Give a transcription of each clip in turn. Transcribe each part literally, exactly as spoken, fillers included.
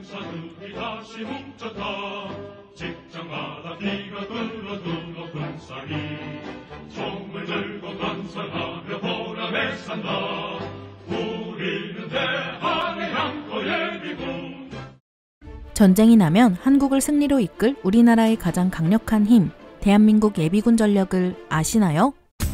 군사들이 다시 뭉쳤다. 직장마다 비가 뚫어도 높은 산이 총을 들고 반성하며 보람에 산다. 우리는 대한의 양코 예비군. 전쟁이 나면 한국을 승리로 이끌 우리나라의 가장 강력한 힘, 대한민국 예비군 전력을 아시나요?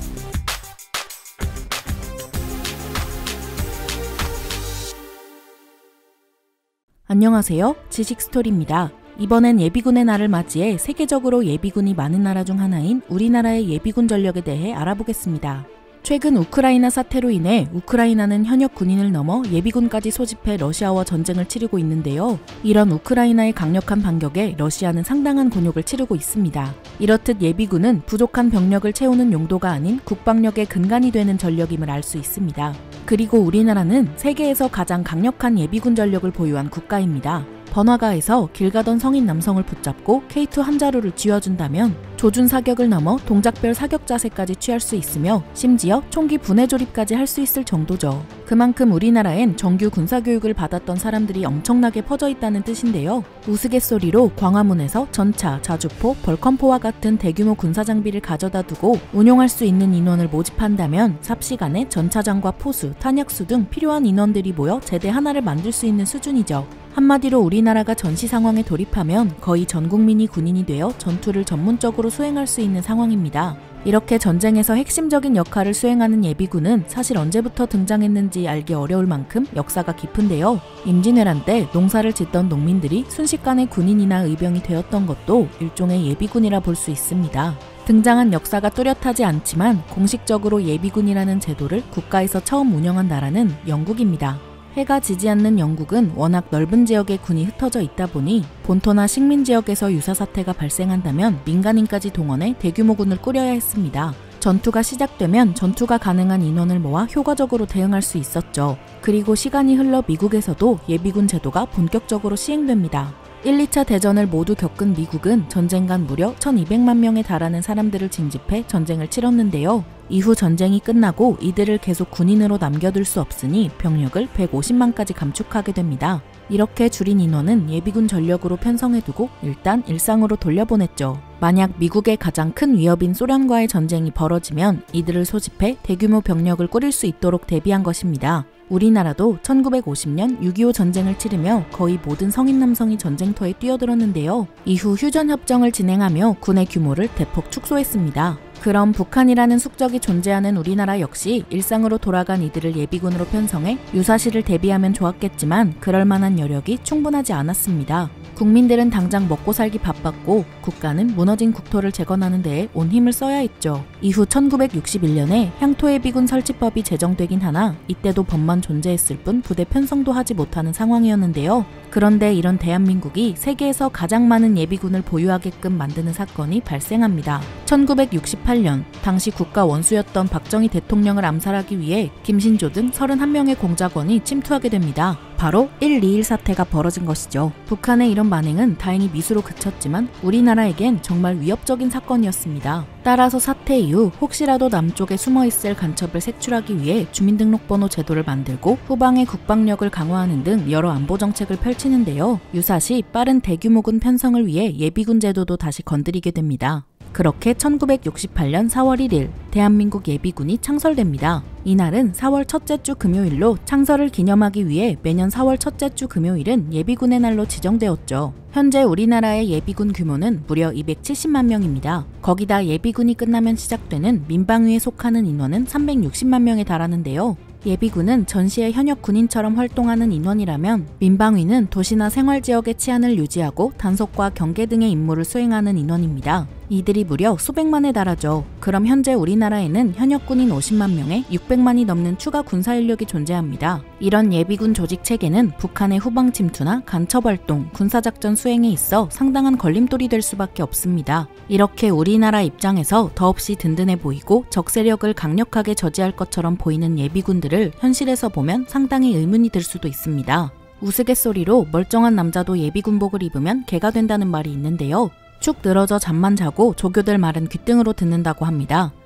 안녕하세요. 지식스토리입니다. 이번엔 예비군의 날을 맞이해 세계적으로 예비군이 많은 나라 중 하나인 우리나라의 예비군 전력에 대해 알아보겠습니다. 최근 우크라이나 사태로 인해 우크라이나는 현역 군인을 넘어 예비군까지 소집해 러시아와 전쟁을 치르고 있는데요. 이런 우크라이나의 강력한 반격에 러시아는 상당한 곤욕을 치르고 있습니다. 이렇듯 예비군은 부족한 병력을 채우는 용도가 아닌 국방력의 근간이 되는 전력임을 알 수 있습니다. 그리고 우리나라는 세계에서 가장 강력한 예비군 전력을 보유한 국가입니다. 번화가에서 길 가던 성인 남성을 붙잡고 케이 투 한 자루를 쥐어준다면 조준 사격을 넘어 동작별 사격 자세까지 취할 수 있으며 심지어 총기 분해 조립까지 할 수 있을 정도죠. 그만큼 우리나라엔 정규 군사교육을 받았던 사람들이 엄청나게 퍼져 있다는 뜻인데요. 우스갯소리로 광화문에서 전차, 자주포, 벌컨포와 같은 대규모 군사장비를 가져다 두고 운용할 수 있는 인원을 모집한다면 삽시간에 전차장과 포수, 탄약수 등 필요한 인원들이 모여 제대 하나를 만들 수 있는 수준이죠. 한마디로 우리나라가 전시 상황에 돌입하면 거의 전 국민이 군인이 되어 전투를 전문적으로 수행할 수 있는 상황입니다. 이렇게 전쟁에서 핵심적인 역할을 수행하는 예비군은 사실 언제부터 등장했는지 알기 어려울 만큼 역사가 깊은데요. 임진왜란 때 농사를 짓던 농민들이 순식간에 군인이나 의병이 되었던 것도 일종의 예비군이라 볼 수 있습니다. 등장한 역사가 뚜렷하지 않지만 공식적으로 예비군이라는 제도를 국가에서 처음 운영한 나라는 영국입니다. 해가 지지 않는 영국은 워낙 넓은 지역에 군이 흩어져 있다 보니 본토나 식민 지역에서 유사 사태가 발생한다면 민간인까지 동원해 대규모군을 꾸려야 했습니다. 전투가 시작되면 전투가 가능한 인원을 모아 효과적으로 대응할 수 있었죠. 그리고 시간이 흘러 미국에서도 예비군 제도가 본격적으로 시행됩니다. 일, 이 차 대전을 모두 겪은 미국은 전쟁간 무려 천이백만 명에 달하는 사람들을 징집해 전쟁을 치렀는데요. 이후 전쟁이 끝나고 이들을 계속 군인으로 남겨둘 수 없으니 병력을 백오십만까지 감축하게 됩니다. 이렇게 줄인 인원은 예비군 전력으로 편성해두고 일단 일상으로 돌려보냈죠. 만약 미국의 가장 큰 위협인 소련과의 전쟁이 벌어지면 이들을 소집해 대규모 병력을 꾸릴 수 있도록 대비한 것입니다. 우리나라도 천구백오십 년 육이오 전쟁을 치르며 거의 모든 성인 남성이 전쟁터에 뛰어들었는데요. 이후 휴전협정을 진행하며 군의 규모를 대폭 축소했습니다. 그럼 북한이라는 숙적이 존재하는 우리나라 역시 일상으로 돌아간 이들을 예비군으로 편성해 유사시를 대비하면 좋았겠지만 그럴 만한 여력이 충분하지 않았습니다. 국민들은 당장 먹고 살기 바빴고 국가는 무너진 국토를 재건하는 데에 온 힘을 써야 했죠. 이후 천구백육십일 년에 향토예비군 설치법이 제정되긴 하나 이때도 법만 존재했을 뿐 부대 편성도 하지 못하는 상황이었는데요. 그런데 이런 대한민국이 세계에서 가장 많은 예비군을 보유하게끔 만드는 사건이 발생합니다. 천구백육십팔 년 당시 국가 원수였던 박정희 대통령을 암살하기 위해 김신조 등 서른한 명의 공작원이 침투하게 됩니다. 바로 일 이일 사태가 벌어진 것이죠. 북한의 이런 만행은 다행히 미수로 그쳤지만 우리나라에겐 정말 위협적인 사건이었습니다. 따라서 사태 이후 혹시라도 남쪽에 숨어있을 간첩을 색출하기 위해 주민등록번호 제도를 만들고 후방의 국방력을 강화하는 등 여러 안보 정책을 펼치는데요. 유사시 빠른 대규모군 편성을 위해 예비군 제도도 다시 건드리게 됩니다. 그렇게 천구백육십팔 년 사월 일일 대한민국 예비군이 창설됩니다. 이날은 사월 첫째 주 금요일로 창설을 기념하기 위해 매년 사월 첫째 주 금요일은 예비군의 날로 지정되었죠. 현재 우리나라의 예비군 규모는 무려 이백칠십만 명입니다. 거기다 예비군이 끝나면 시작되는 민방위에 속하는 인원은 삼백육십만 명에 달하는데요. 예비군은 전시의 현역 군인처럼 활동하는 인원이라면 민방위는 도시나 생활지역의 치안을 유지하고 단속과 경계 등의 임무를 수행하는 인원입니다. 이들이 무려 수백만에 달하죠. 그럼 현재 우리나라에는 현역 군인 오십만 명에 육백만이 넘는 추가 군사 인력이 존재합니다. 이런 예비군 조직 체계는 북한의 후방 침투나 간첩 활동, 군사작전 수행에 있어 상당한 걸림돌이 될 수밖에 없습니다. 이렇게 우리나라 입장에서 더없이 든든해 보이고 적세력을 강력하게 저지할 것처럼 보이는 예비군들을 현실에서 보면 상당히 의문이 들 수도 있습니다. 우스갯소리로 멀쩡한 남자도 예비군복을 입으면 개가 된다는 말이 있는데요. 축 늘어져 잠만 자고 조교들 말은 귓등으로 듣는다고 합니다.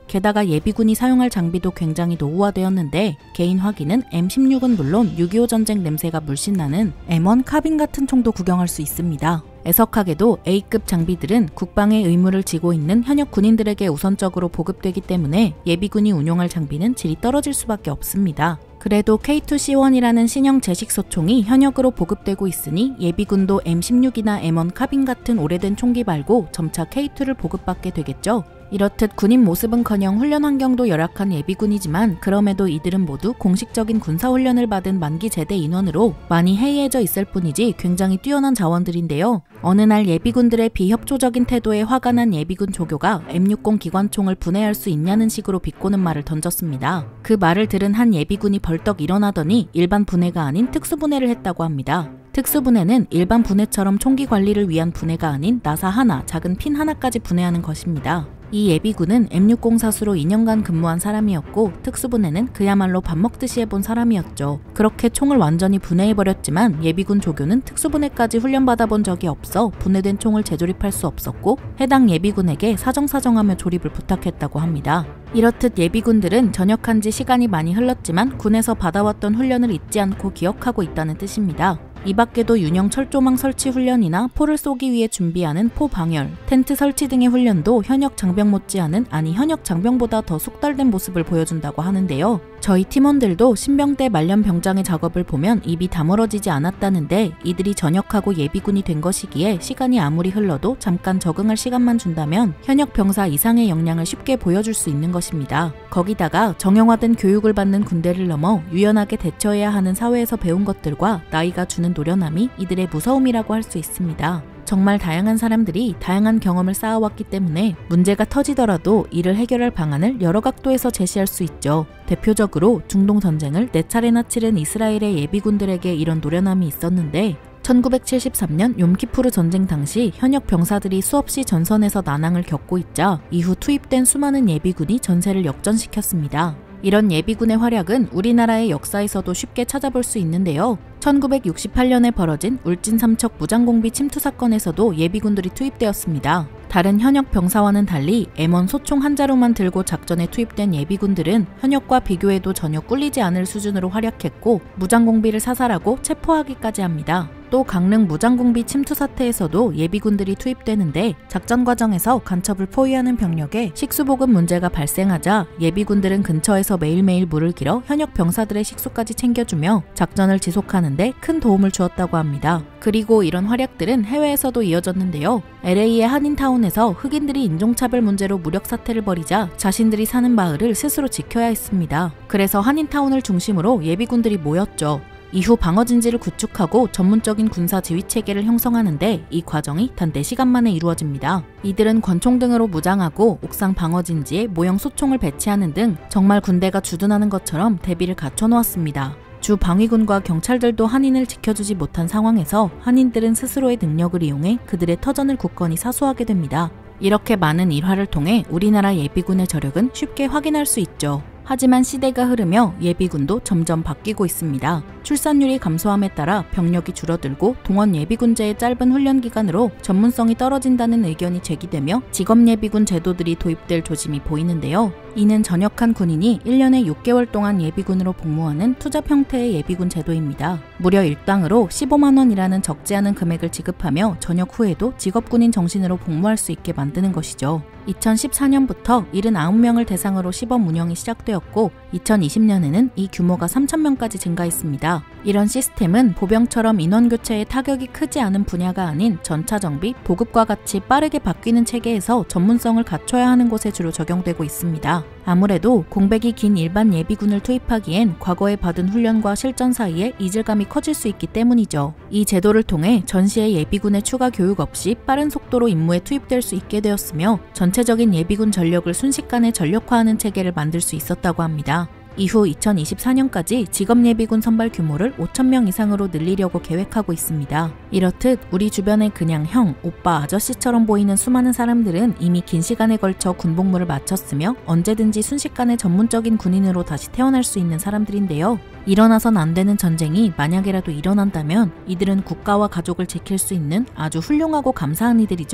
게다가 예비군이 사용할 장비도 굉장히 노후화되었는데 개인 확인은 엠 십육은 물론 육이오 전쟁 냄새가 물씬 나는 엠 원 카빈 같은 총도 구경할 수 있습니다. 애석하게도 에이급 장비들은 국방의 의무를 지고 있는 현역 군인들에게 우선적으로 보급되기 때문에 예비군이 운용할 장비는 질이 떨어질 수밖에 없습니다. 그래도 케이 투 씨 원이라는 신형 제식소총이 현역으로 보급되고 있으니 예비군도 엠 십육이나 엠 원 카빈 같은 오래된 총기 말고 점차 케이 투를 보급받게 되겠죠. 이렇듯 군인 모습은커녕 훈련 환경도 열악한 예비군이지만 그럼에도 이들은 모두 공식적인 군사훈련을 받은 만기 제대 인원으로 많이 해이해져 있을 뿐이지 굉장히 뛰어난 자원들인데요. 어느 날 예비군들의 비협조적인 태도에 화가 난 예비군 조교가 엠 육십 기관총을 분해할 수 있냐는 식으로 비꼬는 말을 던졌습니다. 그 말을 들은 한 예비군이 벌떡 일어나더니 일반 분해가 아닌 특수분해를 했다고 합니다. 특수분해는 일반 분해처럼 총기 관리를 위한 분해가 아닌 나사 하나, 작은 핀 하나까지 분해하는 것입니다. 이 예비군은 엠 육십 사수로 이 년간 근무한 사람이었고 특수분해는 그야말로 밥 먹듯이 해본 사람이었죠. 그렇게 총을 완전히 분해해버렸지만 예비군 조교는 특수분해까지 훈련받아본 적이 없어 분해된 총을 재조립할 수 없었고 해당 예비군에게 사정사정하며 조립을 부탁했다고 합니다. 이렇듯 예비군들은 전역한 지 시간이 많이 흘렀지만 군에서 받아왔던 훈련을 잊지 않고 기억하고 있다는 뜻입니다. 이 밖에도 유령 철조망 설치 훈련이나 포를 쏘기 위해 준비하는 포 방열, 텐트 설치 등의 훈련도 현역 장병 못지않은 아니 현역 장병보다 더 숙달된 모습을 보여준다고 하는데요. 저희 팀원들도 신병대 말년 병장의 작업을 보면 입이 다물어지지 않았다는데 이들이 전역하고 예비군이 된 것이기에 시간이 아무리 흘러도 잠깐 적응할 시간만 준다면 현역 병사 이상의 역량을 쉽게 보여줄 수 있는 것입니다. 거기다가 정형화된 교육을 받는 군대를 넘어 유연하게 대처해야 하는 사회에서 배운 것들과 나이가 주는 노련함이 이들의 무서움이라고 할 수 있습니다. 정말 다양한 사람들이 다양한 경험을 쌓아왔기 때문에 문제가 터지더라도 이를 해결할 방안을 여러 각도에서 제시할 수 있죠. 대표적으로 중동 전쟁을 네 차례나 치른 이스라엘의 예비군들에게 이런 노련함이 있었는데 천구백칠십삼 년 욤키푸르 전쟁 당시 현역 병사들이 수없이 전선에서 난항을 겪고 있자 이후 투입된 수많은 예비군이 전세를 역전시켰습니다. 이런 예비군의 활약은 우리나라의 역사에서도 쉽게 찾아볼 수 있는데요. 천구백육십팔 년에 벌어진 울진 삼척 무장공비 침투 사건에서도 예비군들이 투입되었습니다. 다른 현역 병사와는 달리 엠 원 소총 한 자루만 들고 작전에 투입된 예비군들은 현역과 비교해도 전혀 꿀리지 않을 수준으로 활약했고 무장공비를 사살하고 체포하기까지 합니다. 또 강릉 무장공비 침투 사태에서도 예비군들이 투입되는데 작전 과정에서 간첩을 포위하는 병력에 식수보급 문제가 발생하자 예비군들은 근처에서 매일매일 물을 길어 현역 병사들의 식수까지 챙겨주며 작전을 지속하는데 큰 도움을 주었다고 합니다. 그리고 이런 활약들은 해외에서도 이어졌는데요. 엘에이의 한인타운에서 흑인들이 인종차별 문제로 무력 사태를 벌이자 자신들이 사는 마을을 스스로 지켜야 했습니다. 그래서 한인타운을 중심으로 예비군들이 모였죠. 이후 방어진지를 구축하고 전문적인 군사 지휘 체계를 형성하는데 이 과정이 단 네 시간 만에 이루어집니다. 이들은 권총 등으로 무장하고 옥상 방어진지에 모형 소총을 배치하는 등 정말 군대가 주둔하는 것처럼 대비를 갖춰놓았습니다. 주 방위군과 경찰들도 한인을 지켜주지 못한 상황에서 한인들은 스스로의 능력을 이용해 그들의 터전을 굳건히 사수하게 됩니다. 이렇게 많은 일화를 통해 우리나라 예비군의 저력은 쉽게 확인할 수 있죠. 하지만 시대가 흐르며 예비군도 점점 바뀌고 있습니다. 출산율이 감소함에 따라 병력이 줄어들고 동원 예비군제의 짧은 훈련 기간으로 전문성이 떨어진다는 의견이 제기되며 직업예비군 제도들이 도입될 조짐이 보이는데요. 이는 전역한 군인이 일 년에 육 개월 동안 예비군으로 복무하는 투잡 형태의 예비군 제도입니다. 무려 일당으로 십오만 원이라는 적지 않은 금액을 지급하며 전역 후에도 직업군인 정신으로 복무할 수 있게 만드는 것이죠. 이천십사 년부터 칠십구 명을 대상으로 시범 운영이 시작되었고 이천이십 년에는 이 규모가 삼천 명까지 증가했습니다. 이런 시스템은 보병처럼 인원 교체에 타격이 크지 않은 분야가 아닌 전차 정비, 보급과 같이 빠르게 바뀌는 체계에서 전문성을 갖춰야 하는 곳에 주로 적용되고 있습니다. 아무래도 공백이 긴 일반 예비군을 투입하기엔 과거에 받은 훈련과 실전 사이에 이질감이 커질 수 있기 때문이죠. 이 제도를 통해 전시의 예비군의 추가 교육 없이 빠른 속도로 임무에 투입될 수 있게 되었으며 전체적인 예비군 전력을 순식간에 전력화하는 체계를 만들 수 있었다고 합니다. 이후 이천이십사 년까지 직업예비군 선발 규모를 오천 명 이상으로 늘리려고 계획하고 있습니다. 이렇듯 우리 주변에 그냥 형, 오빠, 아저씨처럼 보이는 수많은 사람들은 이미 긴 시간에 걸쳐 군복무를 마쳤으며 언제든지 순식간에 전문적인 군인으로 다시 태어날 수 있는 사람들인데요. 일어나선 안 되는 전쟁이 만약에라도 일어난다면 이들은 국가와 가족을 지킬 수 있는 아주 훌륭하고 감사한 이들이죠.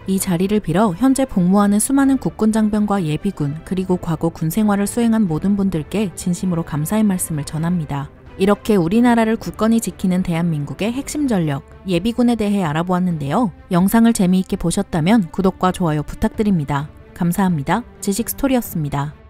이 자리를 빌어 현재 복무하는 수많은 국군 장병과 예비군 그리고 과거 군 생활을 수행한 모든 분들께 진심으로 감사의 말씀을 전합니다. 이렇게 우리나라를 굳건히 지키는 대한민국의 핵심 전력, 예비군에 대해 알아보았는데요. 영상을 재미있게 보셨다면 구독과 좋아요 부탁드립니다. 감사합니다. 지식스토리였습니다.